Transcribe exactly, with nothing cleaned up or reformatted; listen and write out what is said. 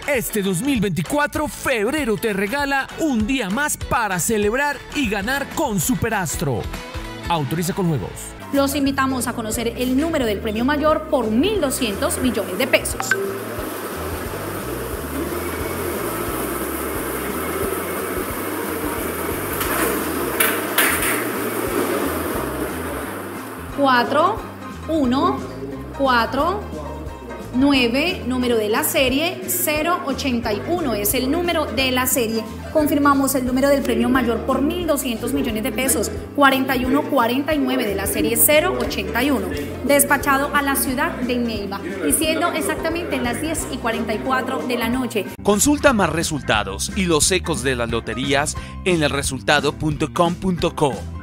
Este dos mil veinticuatro, febrero te regala un día más para celebrar y ganar con Superastro. Autoriza con juegos. Los invitamos a conocer el número del premio mayor por mil doscientos millones de pesos. cuatro, uno, cuatro, nueve, número de la serie, cero ochenta y uno es el número de la serie. Confirmamos el número del premio mayor por mil doscientos millones de pesos, cuarenta y uno cuarenta y nueve de la serie cero ochenta y uno, despachado a la ciudad de Neiva, y siendo exactamente las diez y cuarenta y cuatro de la noche. Consulta más resultados y los ecos de las loterías en el resultado punto com punto co.